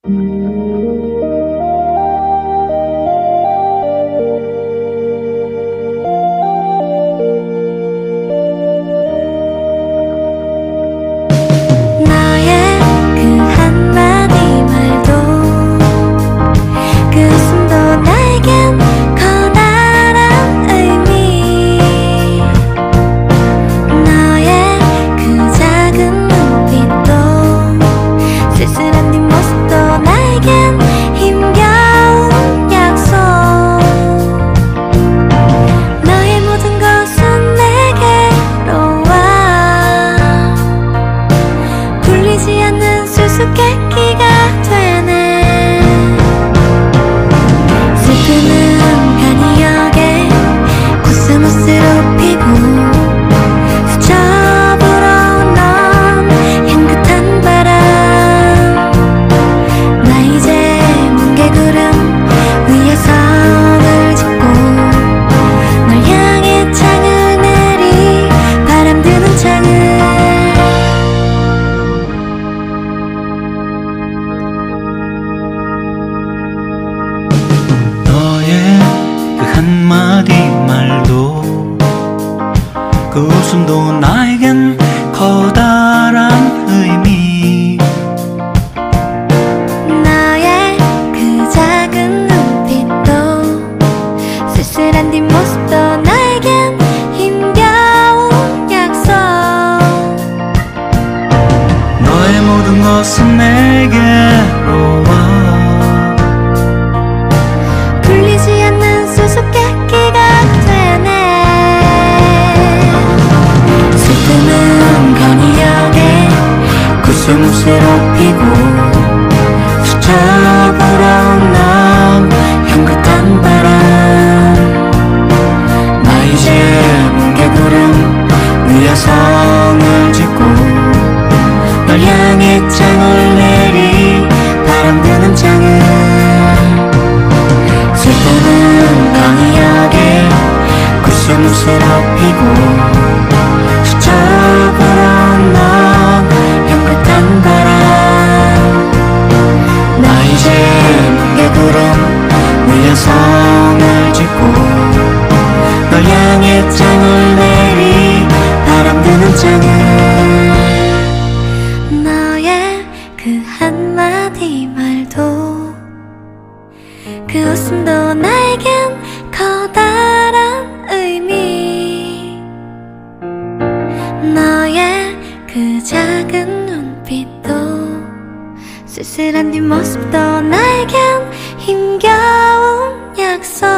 수수께끼가 되네. 슬픔은 간이역에 코스모스로 피고 스쳐 불어온 넌 향긋한 바람. 나 이제 뭉게구름 위에 선을 짓고 널 향해 창을 내리 바람 드는 창을. 한마디 말도 그 웃음도 나에겐 커다란 의미. 너의 그 작은 눈빛도 쓸쓸한 뒷모습도 나에겐 힘겨운 약속. 너의 모든 것은 내게로 와. 풀리지 않는 수수께끼가 되네. 슬픔은 간이역에 코스모스로 피고 스쳐 불어온 넌 향긋한 바람. 나 이제 뭉게구름 위에 성을 짓고 널 향해 창을 내리 바람 드는 창을. 슬픔은 간이역에 코스모스로 피고 스쳐 불어온 넌 향긋한 바람. 나 이제 뭉게구름 위에 성을 짓고 널 향해 창을 내리 바람 드는 창을. 너의 그 한마디 말도 그 웃음도 나에겐 커다란 의미. 너의 그 작은 눈빛도 쓸쓸한 뒷모습도 나에겐 힘겨운 약속.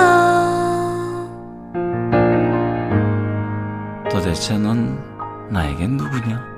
도대체 넌 나에겐 누구냐?